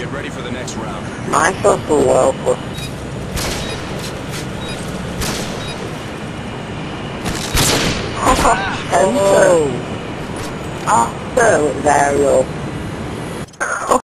Get ready for the next round. Myself a local. Oh, with Varial.